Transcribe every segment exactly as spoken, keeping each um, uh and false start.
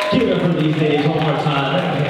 Give it up for these ladies one more time.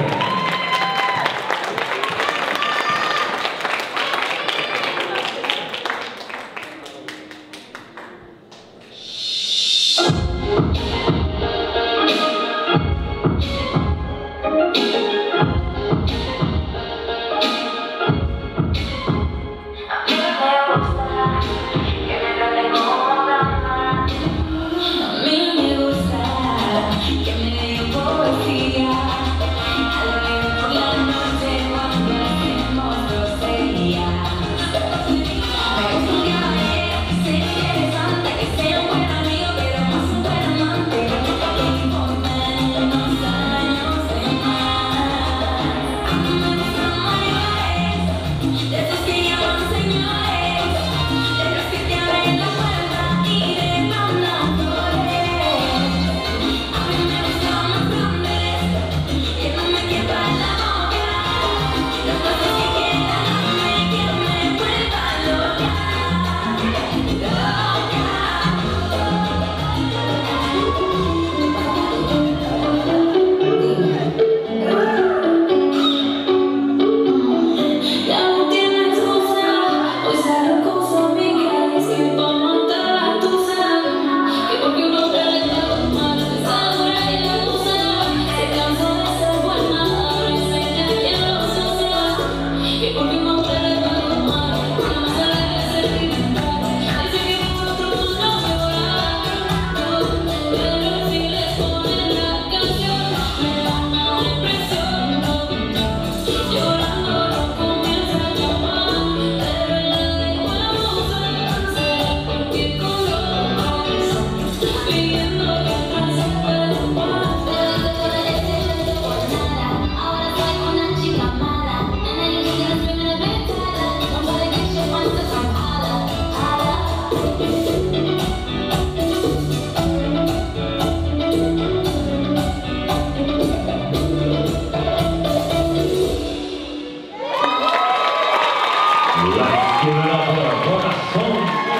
Let's give it up for Corazon.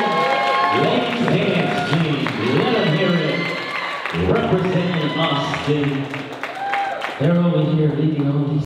Ladies dance team, let them hear it. Representing Austin. They're over here leading all these